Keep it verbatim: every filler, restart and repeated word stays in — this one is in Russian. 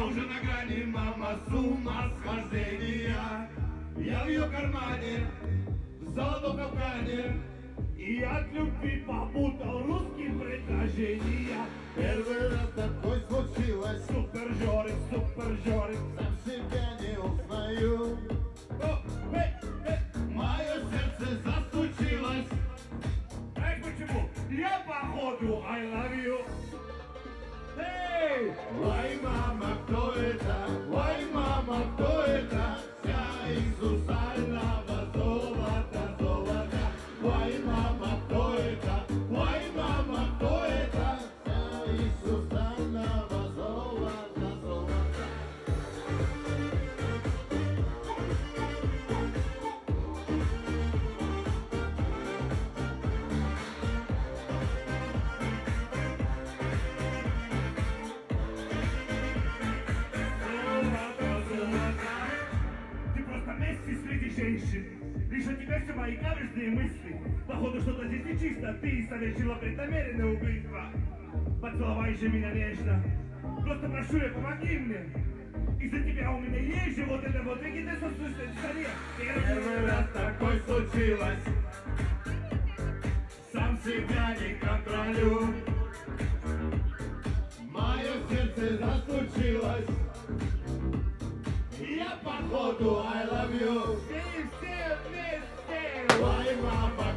уже на грани, мама, с ума схождения. Я в ее кармане, в золотом капкане, и от любви попутал русским предложения. Первый раз такой случилось. Супер Жорик, супер Жорик, Сам себя не узнаю. О, эй, эй. Мое сердце застучилось. Знаешь почему? Я походу I love you. Эй! Ой, мама, кто это? Ой, мама, кто это? Вся из сусального золота, золота. Ой, мама, кто это? Ой, мама, кто это? Вся из сусального золота, золота. Ты просто Месси среди женщин. Лишь у тебя все мои каверзные мысли. Походу что-то здесь нечисто. Ты совершила преднамеренное убийство. Поцеловай же меня нежно. Просто прошу я, помоги мне. Из-за тебя у меня есть же вот это вот вегетация Первый раз такой случилось. Сам себя не контролю. Мое сердце застучилось. Я походу I love you. И все вместе. Ой, мама,